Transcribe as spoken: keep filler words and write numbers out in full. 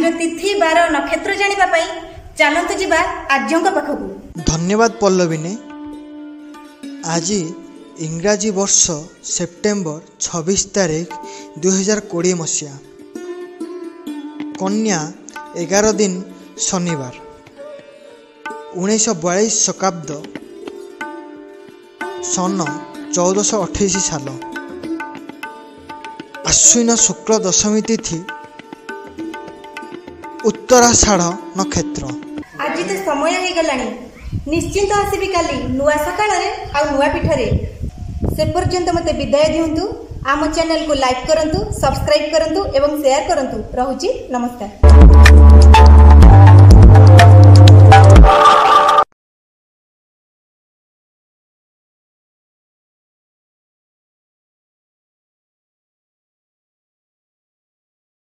तिथि बार नक्षत्र जानिबा पई चलंतु जिबा आर्यंक पाखकु। धन्यवाद पल्लविनी। आज इंग्राजी वर्ष सेप्टेम्बर छब्बीस तारीख दुई हजार कोड़े मसीहा कन्या एगार दिन शनिवार उन्नीस बयालीस शताब्द सन चौदह अठाईस साल आश्विन शुक्ल दशमी तिथि उत्तराषाढ़ नक्षत्र। आज तो समय हो गलानी निश्चिंत आसबि काली नुआ सकाळ रे आ नुआ पिठरे से पर्यंत मते विदाय दियंतु। आम चैनल को लाइक करंतु, सब्सक्राइब करंतु एवं शेयर करंतु। रहुची नमस्कार।